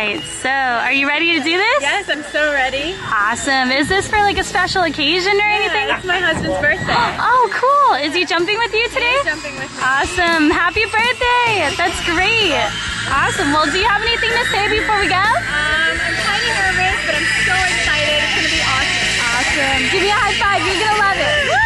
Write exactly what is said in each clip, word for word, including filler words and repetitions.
right, so are you ready to do this? Yes, I'm so ready. Awesome. Is this for like a special occasion or Yeah, anything? it's my husband's birthday. Oh, cool. Is he jumping with you today? He's jumping with me. Awesome. Happy birthday. That's great. Awesome. Well, do you have anything to say before we go? Um, I'm kind of nervous, but I'm so excited. It's going to be awesome. Awesome. Give me a high five. You're going to love it. Woo!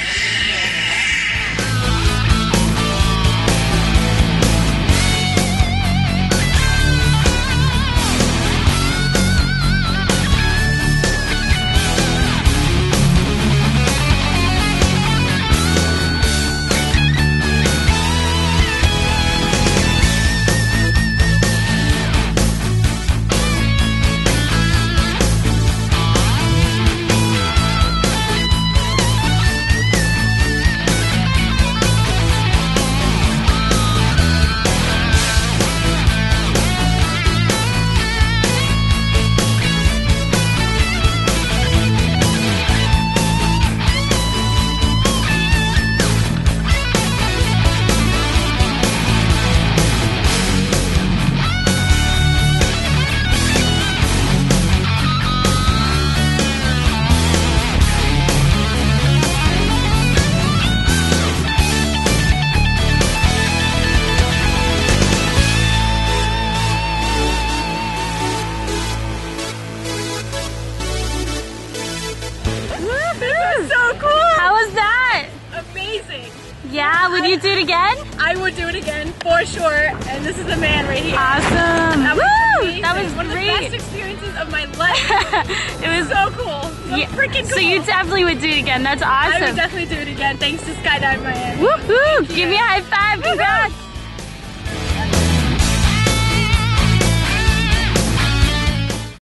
Yeah, would you do it again? I would do it again for sure. And this is the man right here. Awesome. That was Woo! amazing. That was one great. of the best experiences of my life. It was so cool. So yeah. freaking cool. So you definitely would do it again. That's awesome. I would definitely do it again. Thanks to Skydive Miami. Woohoo! Give me a high five. Congrats.